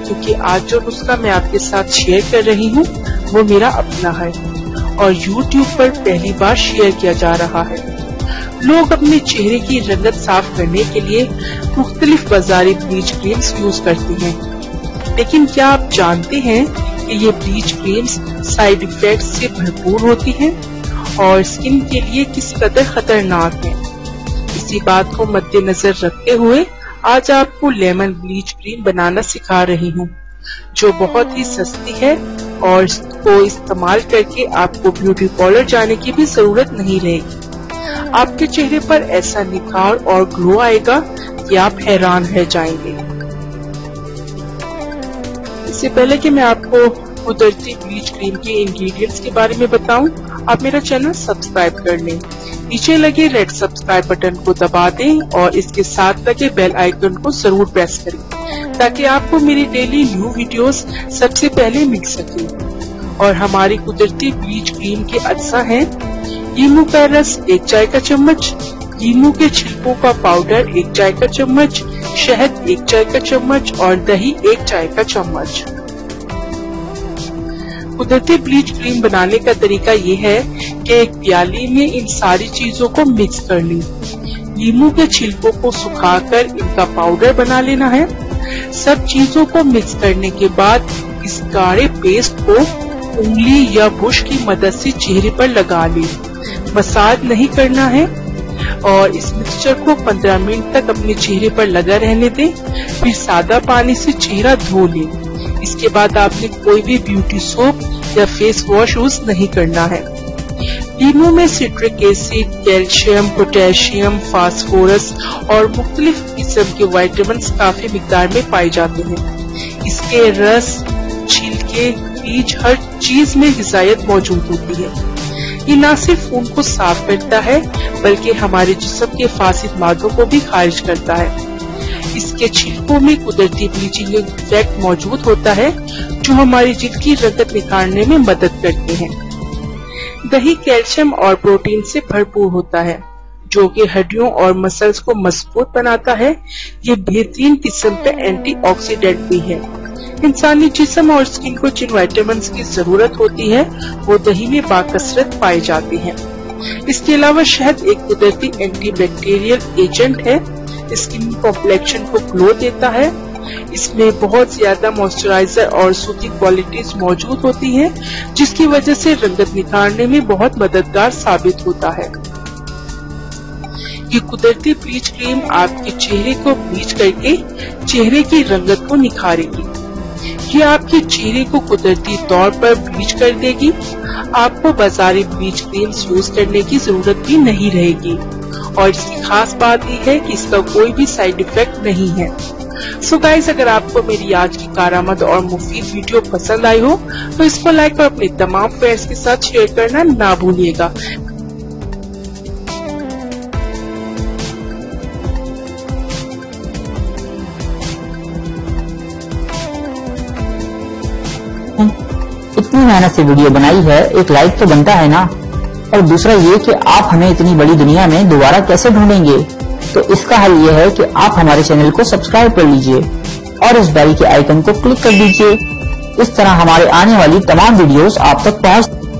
क्योंकि आज जो नुस्खा मैं आपके साथ शेयर कर रही हूँ वो मेरा अपना है और YouTube पर पहली बार शेयर किया जा रहा है। लोग अपने चेहरे की रंगत साफ करने के लिए मुख्तलिफ बाजारी ब्लीच क्रीम्स यूज करते हैं, लेकिन क्या आप जानते हैं कि ये ब्लीच क्रीम्स साइड इफेक्ट्स से भरपूर होती हैं और स्किन के लिए किस कदर खतरनाक है। इसी बात को मद्देनजर रखते हुए आज आपको लेमन ब्लीच क्रीम बनाना सिखा रही हूँ, जो बहुत ही सस्ती है और इसको इस्तेमाल करके आपको ब्यूटी पार्लर जाने की भी जरूरत नहीं रहेगी। आपके चेहरे पर ऐसा निखार और ग्लो आएगा कि आप हैरान रह जाएंगे। इससे पहले कि मैं आपको कुदरती ब्लीच क्रीम के इंग्रेडिएंट्स के बारे में बताऊं, आप मेरा चैनल सब्सक्राइब कर लें। नीचे लगे रेड सब्सक्राइब बटन को दबा दें और इसके साथ लगे बेल आइकन को जरूर प्रेस करें ताकि आपको मेरी डेली न्यू वीडियोस सबसे पहले मिल सके। और हमारी कुदरती ब्लीच क्रीम के अज्जा हैं नींबू का रस 1 चाय का चम्मच, नींबू के छिलकों का पाउडर 1 चाय का चम्मच, शहद 1 चाय का चम्मच और दही 1 चाय का चम्मच। कुदरती ब्लीच क्रीम बनाने का तरीका ये है कि एक प्याली में इन सारी चीजों को मिक्स कर ली। नींबू के छिलकों को सुखाकर इनका पाउडर बना लेना है। सब चीजों को मिक्स करने के बाद इस गाढ़े पेस्ट को उंगली या ब्रश की मदद से चेहरे पर लगा ले। मसाज नहीं करना है और इस मिक्सचर को 15 मिनट तक अपने चेहरे पर लगा रहने दें। फिर सादा पानी से चेहरा धो लें। इसके बाद आपने कोई भी ब्यूटी सोप या फेस वॉश यूज नहीं करना है। नींबू में citric acid, calcium, potassium, phosphorus और मुख्तलिफ किस्म के विटामिन काफी मिकदार में पाए जाते हैं। इसके रस, छिलके, बीज हर चीज में ग़िज़ायत मौजूद होती है। ये न सिर्फ खून को साफ करता है बल्कि हमारे जिस्म के फासिद मादों को भी खारिज करता है। इसके छिलकों में कुदरती ब्लीचिंग इफेक्ट मौजूद होता है जो हमारी जिल्द की रंगत निखारने में मदद करते हैं। दही कैल्शियम और प्रोटीन से भरपूर होता है जो कि हड्डियों और मसल्स को मजबूत बनाता है। ये बेहतरीन किस्म का एंटीऑक्सीडेंट भी है। इंसानी जिस्म और स्किन को जिन विटामिन की जरूरत होती है वो दही में बाकसरत पाए जाते हैं। इसके अलावा शहद एक कुदरती एंटीबैक्टीरियल एजेंट है। स्किन कॉम्प्लेक्शन को ग्लो देता है। इसमें बहुत ज्यादा मॉइस्चराइजर और सूथिंग क्वालिटीज मौजूद होती हैं, जिसकी वजह से रंगत निखारने में बहुत मददगार साबित होता है। ये कुदरती ब्लीच क्रीम आपके चेहरे को ब्लीच करके चेहरे की रंगत को निखारेगी। ये आपके चेहरे को कुदरती तौर पर ब्लीच कर देगी। आपको बाजारी ब्लीच क्रीम्स यूज करने की जरूरत भी नहीं रहेगी और इसकी खास बात यह है कि इसका कोई भी साइड इफेक्ट नहीं है। सो गाइस, अगर आपको मेरी आज की कारामद और मुफीद वीडियो पसंद आई हो तो इसको लाइक और अपने तमाम फ्रेंड्स के साथ शेयर करना ना भूलिएगा। इतनी मेहनत से वीडियो बनाई है, एक लाइक तो बनता है ना। और दूसरा ये कि आप हमें इतनी बड़ी दुनिया में दोबारा कैसे ढूंढेंगे, तो इसका हल ये है कि आप हमारे चैनल को सब्सक्राइब कर लीजिए और इस बेल के आइकन को क्लिक कर दीजिए। इस तरह हमारे आने वाली तमाम वीडियोस आप तक पहुंच